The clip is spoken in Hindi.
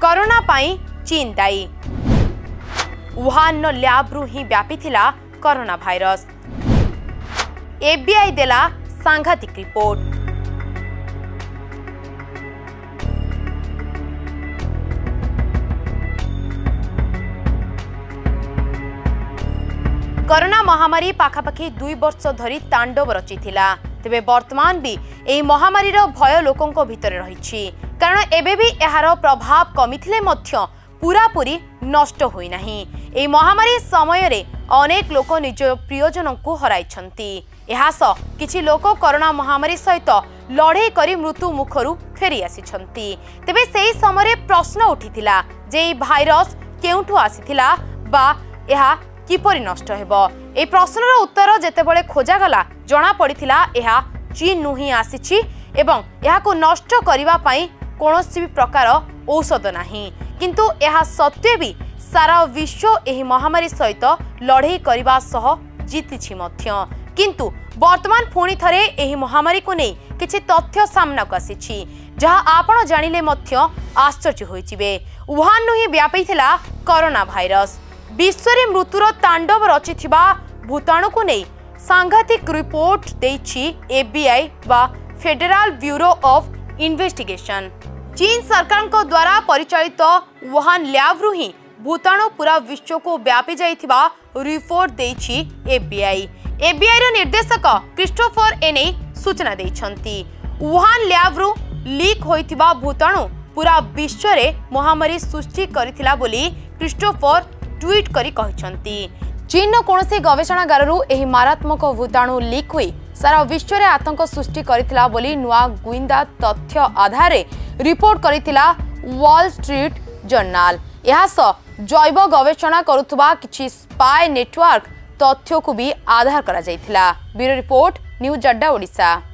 कोरोना पाई चीन दायी। वुहान लैब रु ही व्यापी थिला कोरोना भाइरस। एफबीआई देला सांघातिक रिपोर्ट। कोरोना महामारी पाखापाखि 2 वर्ष धरी तांडव रचिथिला। तेबे वर्तमान भी एही महामारीर भय लोकंको भितरे रहिछि, कारण एबे भी एहार प्रभाव कमिथिले मध्य पूरापूरी नष्ट होई नाही। एही महामारी समय रे अनेक लोक निज प्रियजन को हराइछंती। एहास किछि लोक कोरोना महामारी सहित लड़ाई करी मृत्यु मुखरु फेरी आसिछंती। तेबे सेही समय प्रश्न उठिथिला जे ई भाइरस केउठु आसिथिला बा एहा किपरि नष्ट हेबो। ए प्रश्नर उत्तर जेतेबेले खोजा गला जना पड़िथिला एहा चीन नु ही आसीछि एवं एहाको नष्ट करिवा पई कोनोसी भी प्रकार औषध नाही। किंतु एहा सत्य भी सारा विश्व एही महामारी सहित लड़ाई करिवा सह जीतिछि मध्य। किंतु वर्तमान पुणी थरे एही महामारी को नै किछि तथ्य सामना को आसीछि, जहा आपण जानिले मध्य आश्चर्य होइचिबे। वुहान नु ही व्यापीथिला कोरोना भाइरस। विश्व मृत्युर तांडव रचिथिबा भूताणु को नहीं सांघातिक रिपोर्ट देछि एफबीआई बा फेडरल ब्यूरो ऑफ इन्वेस्टिगेशन। चीन सरकार को द्वारा परिचालित वुहान लैब रु ही भूताणु पूरा विश्व को व्यापी जाइथिबा रिपोर्ट देछि एफबीआई। एफबीआई रो निर्देशक क्रिस्टोफर एने सूचना दैछंती। वुहान लैब रु लीक होइथिबा भूताणु पूरा विश्व रे महामारी सृष्टि करिथिला बोली क्रिस्टोफर ट्वीट करी कहछंती। चीन कोनोसी गवेषणागार रु एही मारात्मक भूताणु लीक हुई सारा विश्व रे आतंक सृष्टि करिथिला बोली नुआ गुइंदा तथ्य आधारे रिपोर्ट करिथिला वॉल स्ट्रीट जर्नल। एहास जैव गवेषणा करुथुबा किछि स्पाई नेटवर्क तथ्य को भी आधार करा जायथिला। ब्यूरो रिपोर्ट न्यूज अड्डा ओडिशा।